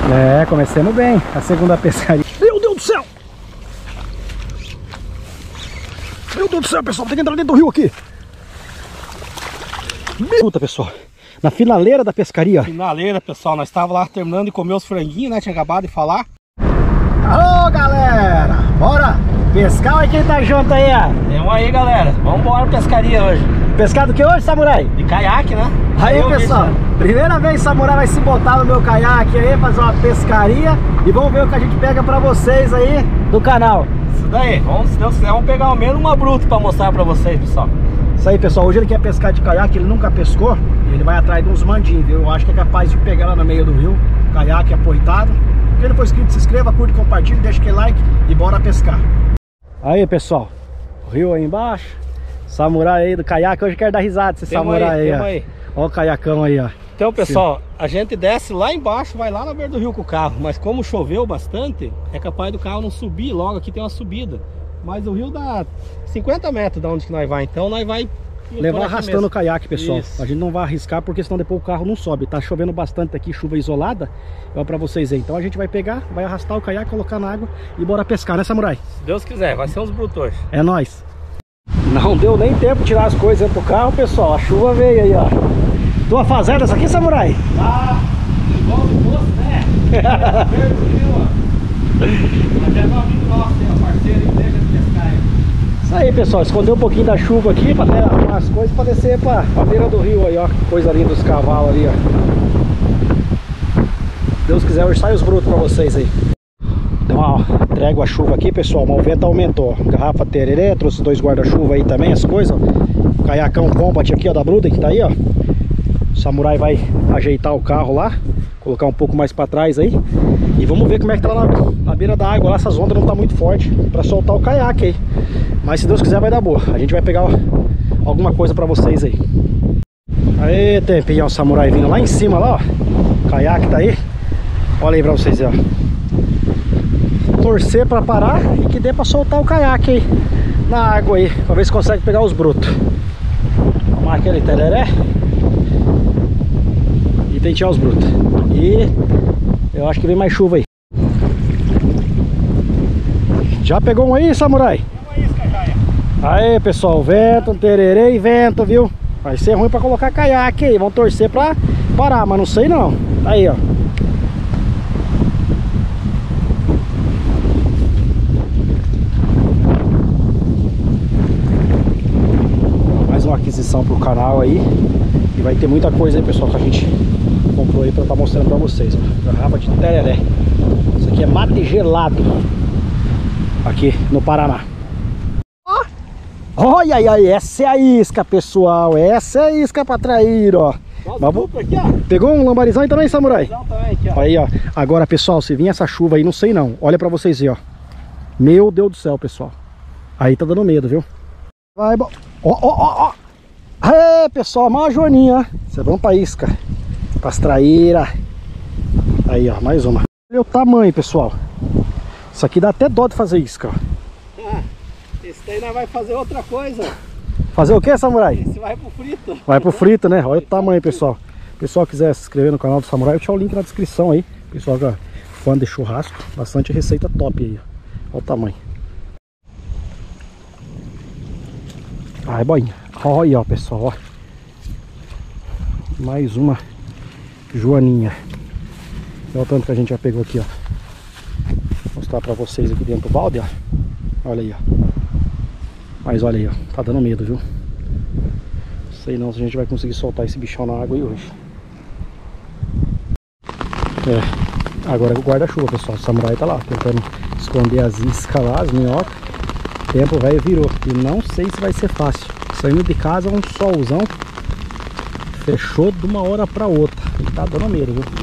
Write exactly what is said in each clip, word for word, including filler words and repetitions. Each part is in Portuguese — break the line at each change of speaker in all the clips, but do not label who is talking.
É, começamos bem a segunda pescaria. Meu Deus do céu! Meu Deus do céu, pessoal, tem que entrar dentro do rio aqui. Puta, pessoal, na finaleira da pescaria.
Finaleira, pessoal, nós estávamos lá terminando de comer os franguinhos, né? Tinha acabado de falar.
Alô, galera! Bora pescar? Olha quem tá junto aí, ó.
Vamos aí, galera. Vamos embora pescaria hoje.
Pescar do que hoje, Samurai?
De caiaque, né?
Aí,
Eu
pessoal,
vi,
primeira vez o Samurai vai se botar no meu caiaque aí, fazer uma pescaria. E vamos ver o que a gente pega pra vocês aí do canal.
Isso daí, vamos, se Deus quiser, vamos pegar ao menos uma bruta pra mostrar pra vocês, pessoal.
Isso aí, pessoal, hoje ele quer pescar de caiaque, ele nunca pescou. Ele vai atrás de uns mandinhos, viu? Eu acho que é capaz de pegar lá no meio do rio, caiaque apoitado. Quem não for inscrito, se inscreva, curte, compartilhe, deixa aquele like e bora pescar. Aí, pessoal, o rio aí embaixo, Samurai aí do caiaque, hoje quer dar risada esse
Temo
Samurai
aí,
aí, ó.
aí.
Ó o caiacão aí, ó.
Então, pessoal, a gente desce lá embaixo, vai lá na beira do rio com o carro. Mas como choveu bastante, é capaz do carro não subir. Logo aqui tem uma subida. Mas o rio dá cinquenta metros de onde que nós vai. Então nós vai
levar arrastando mesmo o caiaque, pessoal.
Isso.
A gente não vai arriscar porque senão depois o carro não sobe. Tá chovendo bastante aqui, chuva isolada. É pra vocês aí. Então a gente vai pegar, vai arrastar o caiaque, colocar na água e bora pescar, né, Samurai?
Se Deus quiser, vai ser uns brutores.
É nóis. Não deu nem tempo de tirar as coisas dentro do carro, pessoal. A chuva veio aí, ó. Tua fazenda essa aqui, Samurai?
Ah, igual do poço, né? Verde do rio, ó. Mas é um amigo nosso, tem uma parceira que deixa de pescar aí.
Isso aí, pessoal, escondeu um pouquinho da chuva aqui pra arrumar as coisas pra descer pra, pra beira do rio aí, ó. Coisa linda dos cavalos ali, ó. Se Deus quiser, hoje sai os brutos pra vocês aí. Deu uma trégua a chuva aqui, pessoal, mas o vento aumentou. Garrafa tererê, trouxe dois guarda-chuva aí também, as coisas, ó. Caiacão Combat aqui, ó, da Bruden, que tá aí, ó. O Samurai vai ajeitar o carro lá, colocar um pouco mais pra trás aí. E vamos ver como é que tá lá na, na beira da água. Lá essas ondas não tá muito forte pra soltar o caiaque aí. Mas se Deus quiser vai dar boa. A gente vai pegar ó, alguma coisa pra vocês aí. Aê, tempinho, o Samurai vindo lá em cima lá, ó. O caiaque tá aí. Olha aí pra vocês, ó. Torcer pra parar e que dê pra soltar o caiaque aí na água aí, pra ver se consegue pegar os brutos. Tomar aquele tereré e tentear os brutos. E eu acho que vem mais chuva aí. Já pegou um aí, Samurai? Aí, pessoal, vento, tererê e vento, viu? Vai ser ruim pra colocar caiaque aí. Vamos torcer pra parar, mas não sei não. Aí, ó. Mais uma aquisição pro canal aí. E vai ter muita coisa aí, pessoal, que a gente comprou aí pra estar mostrando pra vocês, ó. Garrafa de tereré. Isso aqui é mate gelado aqui no Paraná. Olha aí, aí, essa é a isca, pessoal. Essa é a isca pra trair, ó.
Nossa, aqui, ó.
Pegou um lambarizão aí também, Samurai?
Também, aqui, ó.
Aí, ó. Agora, pessoal, se vir essa chuva aí, não sei não. Olha pra vocês verem, ó. Meu Deus do céu, pessoal. Aí tá dando medo, viu? Vai, ó, ó, ó, ó. É, pessoal, mais uma joaninha, ó. Você vamos pra isca. Pras traíras. Aí, ó, mais uma. Olha o tamanho, pessoal. Isso aqui dá até dó de fazer isca, ó.
Esse daí nós vai fazer outra coisa.
Fazer o que, Samurai?
Esse vai pro frito.
Vai pro frito, né? Olha o tamanho, pessoal. Se o pessoal quiser se inscrever no canal do Samurai, eu deixo o link na descrição aí. Pessoal que é fã de churrasco, bastante receita top aí. Olha o tamanho. Ai, boinha. Olha aí, ó, pessoal, ó. Mais uma joaninha. Olha o tanto que a gente já pegou aqui, ó. Vou mostrar pra vocês aqui dentro do balde, ó. Olha aí, ó. Mas olha aí, ó. Tá dando medo, viu? Sei não se a gente vai conseguir soltar esse bichão na água aí hoje. É. Agora é o guarda-chuva, pessoal. O Samurai tá lá, tentando esconder as iscas lá, as minhocas. O tempo velho virou. E não sei se vai ser fácil. Saindo de casa, um solzão. Fechou de uma hora pra outra. Ele tá dando medo, viu?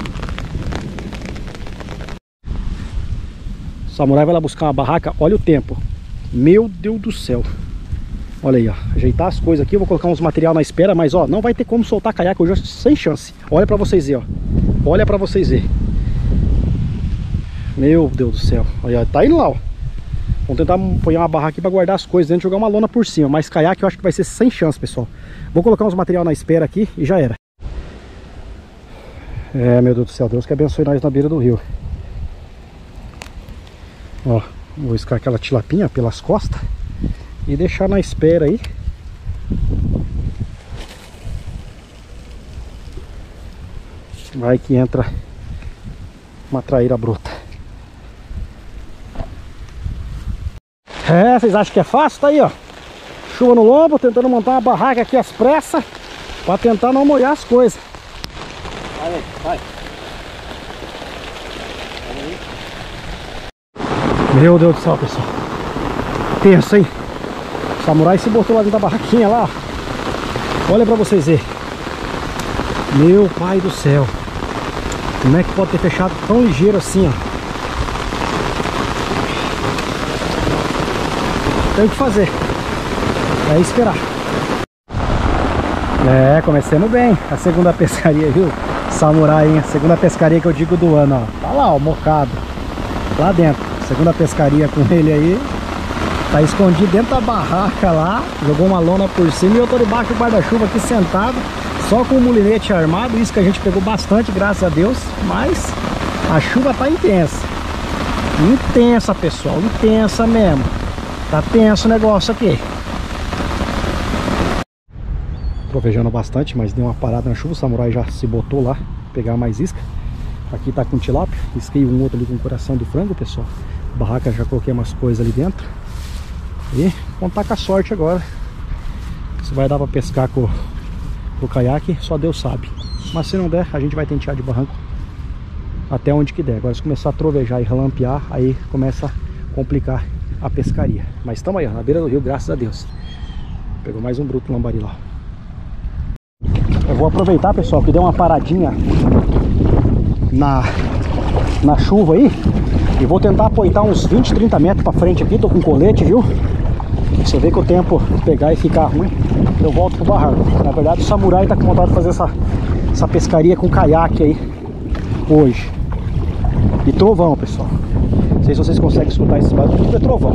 O Samurai vai lá buscar uma barraca. Olha o tempo. Meu Deus do céu. Olha aí, ó. Ajeitar as coisas aqui. Eu vou colocar uns material na espera. Mas, ó, não vai ter como soltar caiaque hoje sem chance. Olha pra vocês verem, ó. Olha pra vocês verem. Meu Deus do céu. Olha, tá indo lá, ó. Vamos tentar pôr uma barraca aqui pra guardar as coisas dentro e jogar uma lona por cima. Mas caiaque eu acho que vai ser sem chance, pessoal. Vou colocar uns material na espera aqui e já era. É, meu Deus do céu, Deus que abençoe nós na beira do rio. Ó, vou escar aquela tilapinha pelas costas e deixar na espera aí. Vai que entra uma traíra bruta. É, vocês acham que é fácil? Tá aí, ó. Chuva no lombo, tentando montar uma barraca aqui às pressas pra tentar não molhar as coisas.
Vai, vai, vai.
Meu Deus do céu, pessoal. Tenso, hein? O samurai se botou lá dentro da barraquinha lá. Olha pra vocês verem. Meu pai do céu. Como é que pode ter fechado tão ligeiro assim, ó? Tem o que fazer. É esperar. É, começando bem. A segunda pescaria, viu? Samurai, hein? A segunda pescaria que eu digo do ano, ó. Tá lá, ó, mocado. Lá dentro. Segunda pescaria com ele aí. Tá escondido dentro da barraca lá. Jogou uma lona por cima e eu tô debaixo do guarda-chuva aqui sentado. Só com o mulinete armado. Isso que a gente pegou bastante, graças a Deus. Mas a chuva tá intensa. Intensa, pessoal. Intensa mesmo. Tá tenso o negócio aqui. Trovejando bastante, mas deu uma parada na chuva. O samurai já se botou lá pegar mais isca. Aqui tá com tilápia. Isquei um outro ali com o coração do frango, pessoal. Barraca, já coloquei umas coisas ali dentro. E contar com a sorte agora. Se vai dar pra pescar com, com o caiaque, só Deus sabe. Mas se não der, a gente vai tentar de barranco até onde que der. Agora se começar a trovejar e relampear, aí começa a complicar a pescaria. Mas estamos aí, ó, na beira do rio, graças a Deus. Pegou mais um bruto lambari lá. Eu vou aproveitar, pessoal, que deu uma paradinha na, na chuva aí. E vou tentar apoiar uns vinte, trinta metros pra frente aqui. Tô com colete, viu? Você vê que o tempo pegar e ficar ruim, eu volto pro barranco. Na verdade o samurai tá com vontade de fazer essa, essa pescaria com caiaque aí hoje. E trovão, pessoal. Não sei se vocês conseguem escutar esse barulho, tudo é trovão.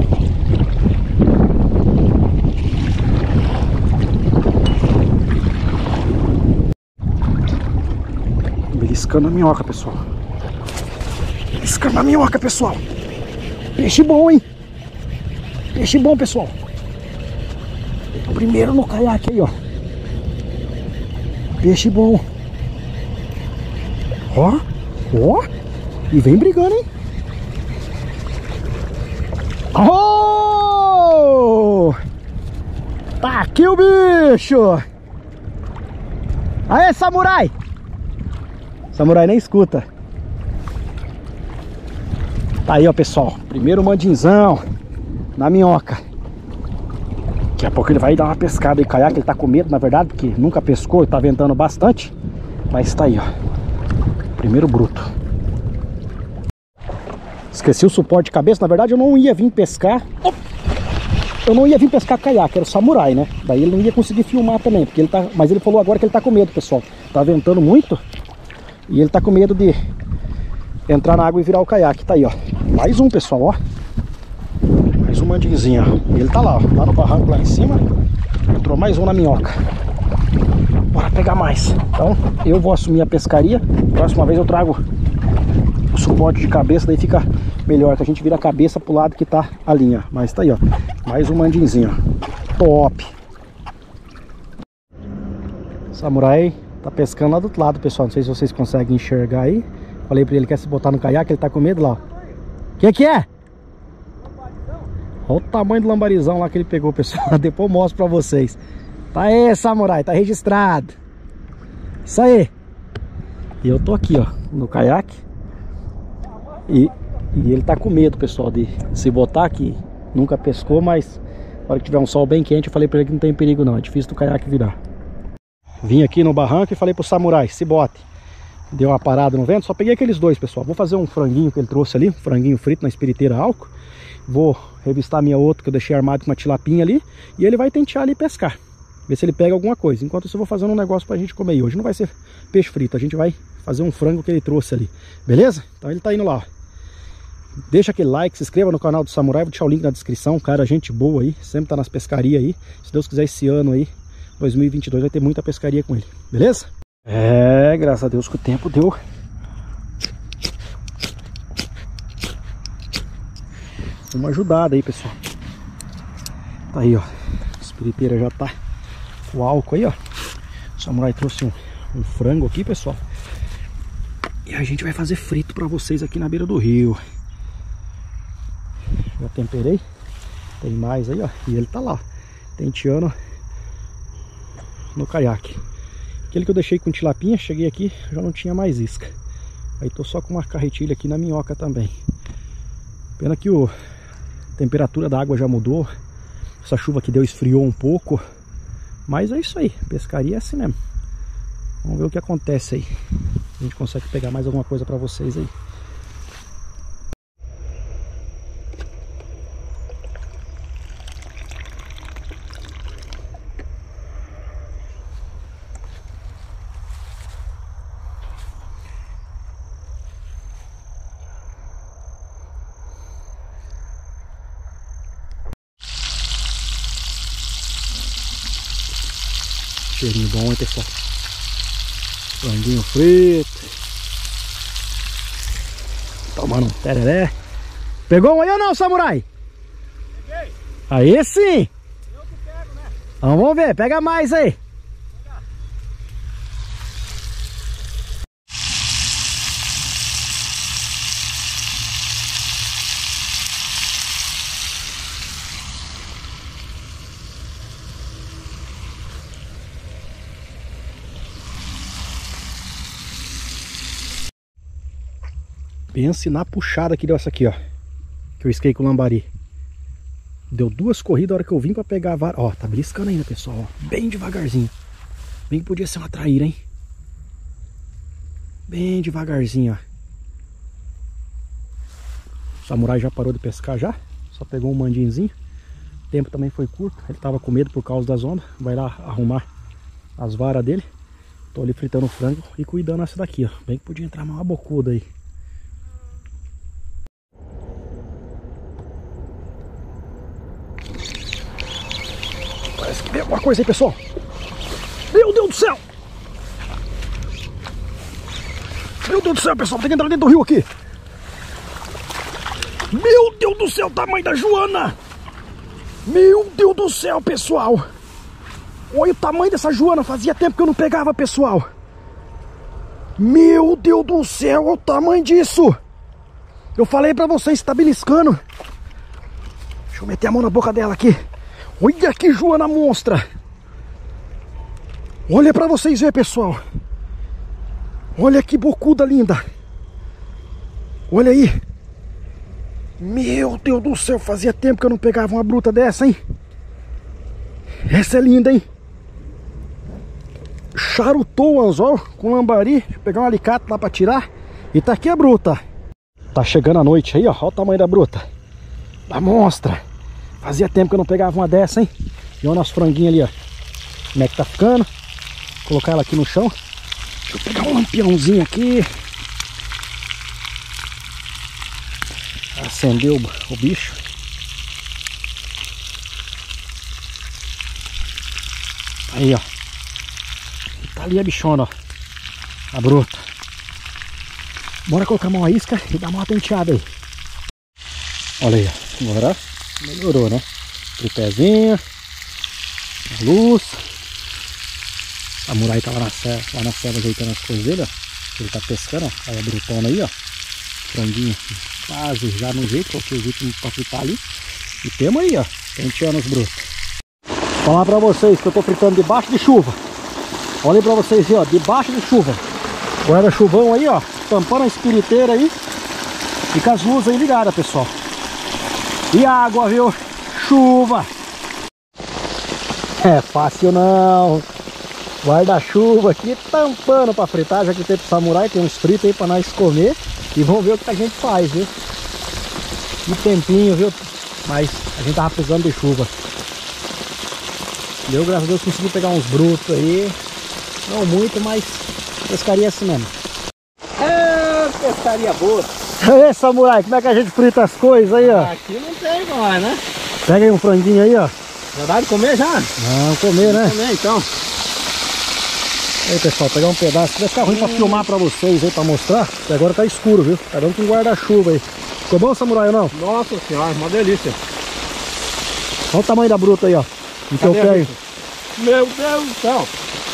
Beliscando a minhoca, pessoal. Beliscando a minhoca, pessoal. Peixe bom, hein? Peixe bom, pessoal. Primeiro no caiaque aí, ó. Peixe bom. Ó, ó. E vem brigando, hein? Oh! Tá aqui o bicho! Aê, samurai! Samurai nem escuta. Tá aí, ó, pessoal. Primeiro mandinzão na minhoca. Daqui a pouco ele vai dar uma pescada aí, caiaque. Ele tá com medo, na verdade, porque nunca pescou, tá ventando bastante. Mas tá aí, ó. Primeiro bruto. Esqueci o suporte de cabeça. Na verdade, eu não ia vir pescar. Eu não ia vir pescar caiaque, era o samurai, né? Daí ele não ia conseguir filmar também, porque ele tá... Mas ele falou agora que ele tá com medo, pessoal. Tá ventando muito. E ele tá com medo de entrar na água e virar o caiaque. Tá aí, ó. Mais um, pessoal, ó. Mais um mandinzinho, ó. E ele tá lá, ó. Lá no barranco, lá em cima. Entrou mais um na minhoca. Bora pegar mais. Então, eu vou assumir a pescaria. Próxima vez eu trago o suporte de cabeça. Daí fica melhor, que a gente vira a cabeça pro lado que tá a linha. Mas tá aí, ó. Mais um mandinzinho, ó. Top. Samurai tá pescando lá do outro lado, pessoal. Não sei se vocês conseguem enxergar aí. Falei pra ele que quer se botar no caiaque, ele tá com medo lá, ó. Que que é? Olha o tamanho do lambarizão lá que ele pegou, pessoal. Depois eu mostro pra vocês. Tá aí, samurai, tá registrado. Isso aí. E eu tô aqui, ó, no caiaque. E, e ele tá com medo, pessoal, de se botar aqui. Nunca pescou, mas na hora que tiver um sol bem quente, eu falei pra ele que não tem perigo não. É difícil do caiaque virar. Vim aqui no barranco e falei pro samurai, se bote. Deu uma parada no vento, só peguei aqueles dois, pessoal. Vou fazer um franguinho que ele trouxe ali, um franguinho frito na espiriteira álcool. Vou revistar a minha outra que eu deixei armado com uma tilapinha ali. E ele vai tentar ali pescar, ver se ele pega alguma coisa. Enquanto isso eu vou fazendo um negócio pra gente comer aí. Hoje não vai ser peixe frito, a gente vai fazer um frango que ele trouxe ali. Beleza? Então ele tá indo lá, ó. Deixa aquele like, se inscreva no canal do Samurai. Vou deixar o link na descrição. Cara, gente boa aí, sempre tá nas pescarias aí. Se Deus quiser, esse ano aí, dois mil e vinte e dois, vai ter muita pescaria com ele. Beleza? É, graças a Deus que o tempo deu uma ajudada aí, pessoal. Tá aí, ó. A espiriteira já tá o álcool aí, ó. O Samurai trouxe um, um frango aqui, pessoal. E a gente vai fazer frito pra vocês aqui na beira do rio. Já temperei. Tem mais aí, ó. E ele tá lá, ó, tenteando no caiaque. Aquele que eu deixei com tilapinha, cheguei aqui, já não tinha mais isca. Aí tô só com uma carretilha aqui na minhoca também. Pena que o a temperatura da água já mudou. Essa chuva que deu esfriou um pouco. Mas é isso aí, pescaria é assim mesmo. Vamos ver o que acontece aí. A gente consegue pegar mais alguma coisa pra vocês aí. Cheirinho bom, hein, pessoal? Franguinho frito. Tomando um tereré. Pegou um aí ou não, Samurai? Peguei. Aí sim. Eu que pego, né? Então vamos ver, pega mais aí. Pega. Pense na puxada que deu essa aqui, ó. Que eu isquei com o lambari. Deu duas corridas a hora que eu vim pra pegar a vara. Ó, tá briscando ainda, pessoal, ó. Bem devagarzinho. Bem que podia ser uma traíra, hein? Bem devagarzinho, ó. O Samurai já parou de pescar já. Só pegou um mandinzinho. O tempo também foi curto. Ele tava com medo por causa das ondas. Vai lá arrumar as varas dele. Tô ali fritando o frango e cuidando essa daqui, ó. Bem que podia entrar uma bocuda aí. Parece que veio alguma coisa aí, pessoal. Meu Deus do céu! Meu Deus do céu, pessoal. Tem que entrar dentro do rio aqui. Meu Deus do céu, tamanho da Joana! Meu Deus do céu, pessoal! Olha o tamanho dessa Joana. Fazia tempo que eu não pegava, pessoal. Meu Deus do céu, olha o tamanho disso. Eu falei pra vocês, tá beliscando. Deixa eu meter a mão na boca dela aqui. Olha que Joana monstra. Olha pra vocês verem, pessoal. Olha que bocuda linda. Olha aí. Meu Deus do céu, fazia tempo que eu não pegava uma bruta dessa, hein? Essa é linda, hein? Charutou o anzol com lambari. Deixa eu pegar um alicate lá pra tirar. E tá aqui a bruta. Tá chegando a noite aí, ó. Olha o tamanho da bruta. Da monstra. Fazia tempo que eu não pegava uma dessa, hein? E olha o nosso franguinho ali, ó. Como é que tá ficando? Vou colocar ela aqui no chão. Deixa eu pegar um lampiãozinho aqui. Acendeu o, o bicho. Aí, ó. Tá ali a bichona, ó. A bruta. Bora colocar uma isca e dar uma penteada aí. Olha aí, ó. Agora melhorou, né? Tripézinho. A luz. O Samurai tava na serra, lá na serra ajeitando as coisas dele, ó. Ele tá pescando, ó. Aí a brutona aí, ó. Franguinho quase já no jeito, coloquei os últimos pra fritar ali. E temos aí, ó. Penteando os brutos. Vou falar pra vocês que eu tô fritando debaixo de chuva. Olha aí pra vocês aí, ó. Debaixo de chuva. Guarda-chuvão aí, ó. Tampando a espiriteira aí. E com as luzes aí ligadas, pessoal. E água, viu? Chuva. É fácil não. Guarda-chuva aqui tampando pra fritar. Já que tem pro Samurai, tem uns fritos aí pra nós comer. E vamos ver o que a gente faz, viu? Que tempinho, viu? Mas a gente tava precisando de chuva. Deu, graças a Deus, consegui pegar uns brutos aí. Não muito, mas pescaria assim mesmo.
É, pescaria boa.
Ei, Samurai, como é que a gente frita as coisas aí, ó?
Aqui não tem mais, né?
Pega aí um franguinho aí, ó.
Já dá de comer já?
Vamos comer, né?
Vamos comer então.
Aí pessoal, pegar um pedaço, vai ficar ruim pra filmar pra vocês aí, pra mostrar, que agora tá escuro, viu? Tá dando com um guarda-chuva aí. Ficou bom, Samurai, ou não?
Nossa senhora, uma delícia.
Olha o tamanho da bruta aí, ó. No teu pé aí.
Meu Deus do céu.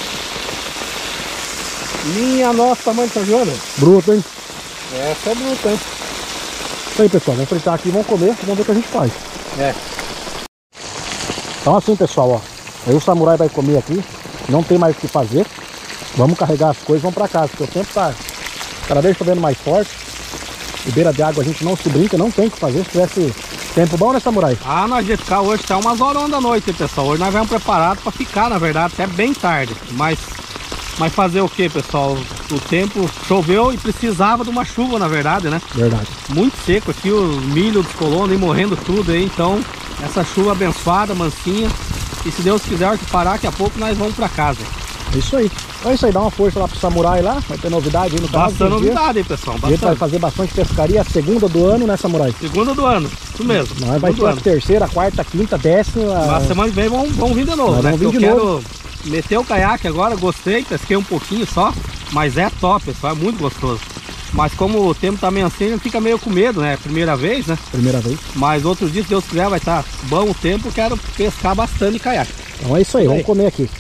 Minha nossa, tamanho de São Joana.
Bruta, hein?
Essa é bruta, hein?
Isso aí, pessoal, vamos fritar aqui, vamos comer, vamos ver o que a gente faz.
É.
Então assim, pessoal, ó. Aí o Samurai vai comer aqui, não tem mais o que fazer. Vamos carregar as coisas, vamos pra casa, porque o tempo tá cada vez chovendo mais forte. E beira de água a gente não se brinca, não tem o que fazer. Se tivesse tempo bom, né, Samurai?
Ah, nós ia ficar hoje até umas horas da noite, hein, pessoal. Hoje nós vamos preparados para ficar, na verdade, até bem tarde. Mas, mas fazer o que, pessoal? O tempo choveu e precisava de uma chuva, na verdade, né?
Verdade.
Muito seco aqui, o milho dos colonos morrendo tudo aí. Então, essa chuva abençoada, mansinha. E se Deus quiser que parar, daqui a pouco nós vamos para casa.
É isso aí. Então é isso aí, dá uma força lá pro Samurai lá. Vai ter novidade aí no canal.
Bastante novidade, hein, pessoal.
A gente vai fazer bastante pescaria, a segunda do ano, né, Samurai?
Segunda do ano, isso mesmo.
Nós vai ter a terceira, quarta, quinta, décima.
Na semana que vem vamos, vamos vir de novo,
Nós
né?
vamos vir
Eu
de
quero
novo.
meter o caiaque agora, gostei, pesquei um pouquinho só. Mas é top, pessoal, é muito gostoso. Mas como o tempo tá meio assim, fica meio com medo, né? Primeira vez, né?
Primeira vez.
Mas outro dia, se Deus quiser, vai estar bom o tempo, eu quero pescar bastante caiaque.
Então é isso aí,
Isso
vamos
aí.
comer aqui.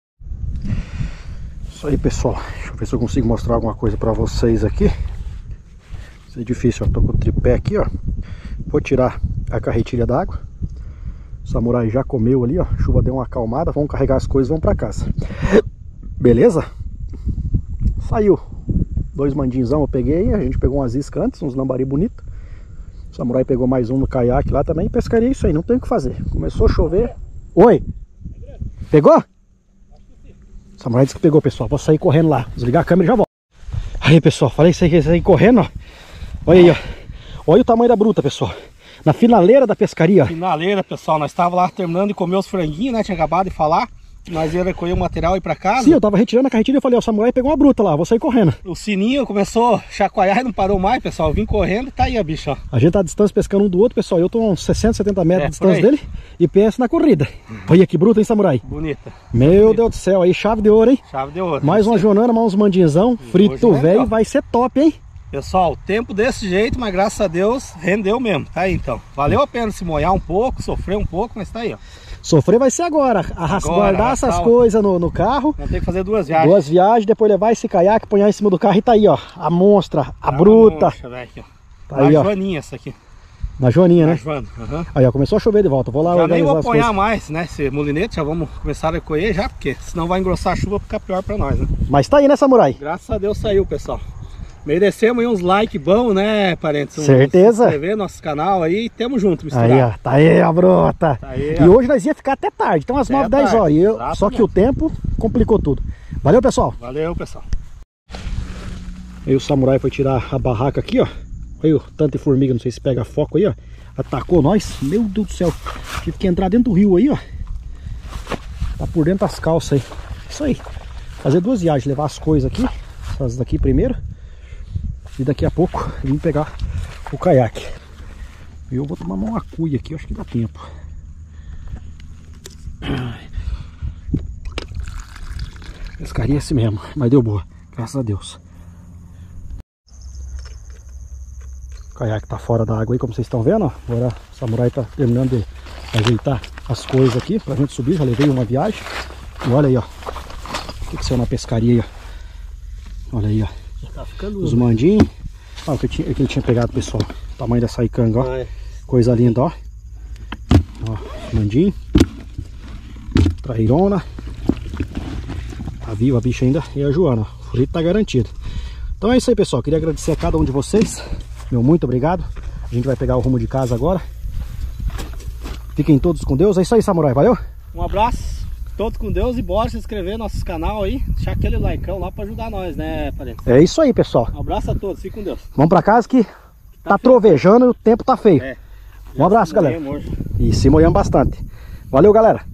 Isso aí, pessoal. Deixa eu ver se eu consigo mostrar alguma coisa pra vocês aqui. Isso é difícil, ó. Tô com o tripé aqui, ó. Vou tirar a carretilha d'água. O Samurai já comeu ali, ó. A chuva deu uma acalmada. Vamos carregar as coisas e vamos pra casa. Beleza? Saiu. Dois mandinzão eu peguei. A gente pegou umas iscas antes, uns lambari bonitos. O Samurai pegou mais um no caiaque lá também. Pescaria isso aí, não tem o que fazer. Começou a chover. Oi! Pegou? O Samurai disse que pegou, pessoal. Vou sair correndo lá. Desligar a câmera e já volto. Aí, pessoal. Falei que você ia sair correndo, ó. Olha aí, ó. Olha o tamanho da bruta, pessoal. Na finaleira da pescaria, ó.
Finaleira, pessoal, nós estávamos lá terminando de comer os franguinhos, né? Tinha acabado de falar. Nós ia recolher o material e ir pra casa.
Sim, eu tava retirando a carretilha e eu falei, ó, o Samurai pegou uma bruta lá, vou sair correndo.
O sininho começou a chacoalhar e não parou mais, pessoal. Eu vim correndo e tá aí a bicha, ó.
A gente tá a distância pescando um do outro, pessoal. Eu tô a uns sessenta, setenta metros
É,
de distância
por aí.
dele e penso na corrida. Olha que bruta, hein, Samurai?
Bonita.
Meu
Bonita.
Deus do céu, aí chave de ouro, hein?
Chave de ouro.
Mais uma jonana, mais uns mandinzão, frito
hoje é
velho,
legal.
vai ser top, hein?
Pessoal, tempo desse jeito, mas graças a Deus rendeu mesmo. Tá aí então. Valeu a pena se molhar um pouco, sofrer um pouco, mas tá aí, ó.
Sofrer vai ser agora, Arras,
Agora,
guardar
arrastar
essas
o-
coisas no, no carro.
Vamos ter que fazer duas viagens.
Duas viagens, depois levar esse caiaque, ponhar em cima do carro e tá aí, ó. A monstra, a
Tá uma
bruta.
mancha, velho, aqui, ó.
Tá aí,
a
ó.
Joaninha essa aqui.
Na Joaninha,
A
né?
Joana. aham.
Aí, ó, começou a chover de volta. Vou lá
Já nem
organizar
vou
as
apanhar
coisas.
mais, né? Esse molinete, já vamos começar a recolher já, porque senão vai engrossar a chuva e ficar pior pra nós, né?
Mas tá aí, né, Samurai?
Graças a Deus saiu, pessoal. Merecemos aí uns likes bons, né, parentes? Um,
Certeza.
Se inscrever no nosso canal aí, tamo junto, misturado.
Aí, ó, tá aí a bruta.
Tá aí,
E
ó.
hoje nós ia ficar até tarde, então às
Até
nove, dez
tarde,
horas. E eu-
exatamente.
só que o tempo complicou tudo. Valeu, pessoal.
Valeu, pessoal.
Aí o Samurai foi tirar a barraca aqui, ó. Aí o tanto de formiga, não sei se pega foco aí, ó. Atacou nós. Meu Deus do céu. Tive que entrar dentro do rio aí, ó. Tá por dentro das calças aí. Isso aí. Fazer duas viagens, levar as coisas aqui. Essas daqui primeiro. E daqui a pouco vim pegar o caiaque. E eu vou tomar uma cuia aqui, acho que dá tempo. Pescaria esse mesmo, mas deu boa, graças a Deus. O caiaque tá fora da água aí, como vocês estão vendo, ó. Agora o Samurai tá terminando de ajeitar as coisas aqui pra gente subir. Já levei uma viagem. E olha aí, ó. O que que saiu na pescaria aí, ó. Olha aí, ó.
Tá ficando...
Os mandinhos. Ah, o que, tinha, o que ele tinha pegado, pessoal. O tamanho dessa icanga, ó.
Ai,
Coisa linda, ó. Ó, mandinho. Trairona. Tá viva a bicha ainda. E a Joana, ó. O frito tá garantido. Então é isso aí, pessoal. Queria agradecer a cada um de vocês. Meu muito obrigado. A gente vai pegar o rumo de casa agora. Fiquem todos com Deus. É isso aí, Samurai. Valeu?
um abraço, todos com Deus, e bora se inscrever no nosso canal aí, deixar aquele likeão lá pra ajudar nós, né, parente?
É isso aí, pessoal.
Um abraço a todos, fiquem com Deus.
Vamos pra casa que tá trovejando e o tempo tá feio.
É.
Um abraço,
Já se
galera.
molhamos hoje.
E se molhamos bastante. Valeu, galera.